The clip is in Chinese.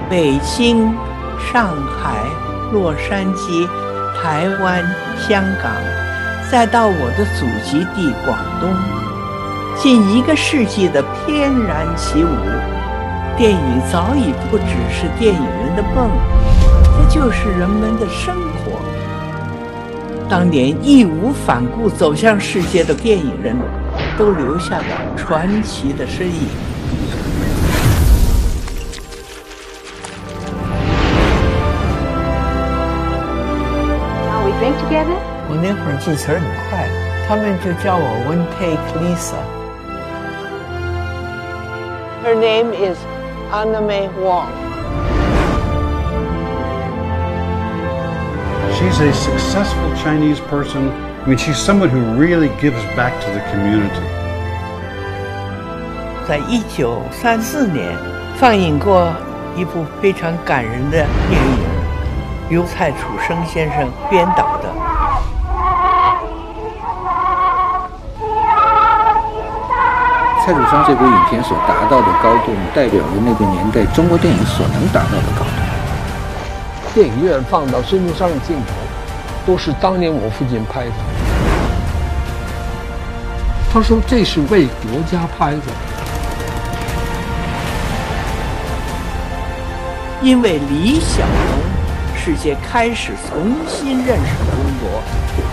北京、上海、洛杉矶、台湾、香港，再到我的祖籍地广东，近1个世纪的翩然起舞，电影早已不只是电影人的梦，这就是人们的生活。当年义无反顾走向世界的电影人，都留下了传奇的身影。 Now we drink together. 我那会儿记词儿很快，他们就叫我 One Take Lisa。Her name is Anna-May Wong. She's a successful Chinese person. I mean, she's someone who really gives back to the community. 在1934年放映过一部非常感人的电影，由蔡楚生先生编导的。 蔡楚生这部影片所达到的高度，代表了那个年代中国电影所能达到的高度。 电影院放到孙中山的镜头，都是当年我父亲拍的。他说这是为国家拍的。 因为李小龙，世界开始重新认识中国。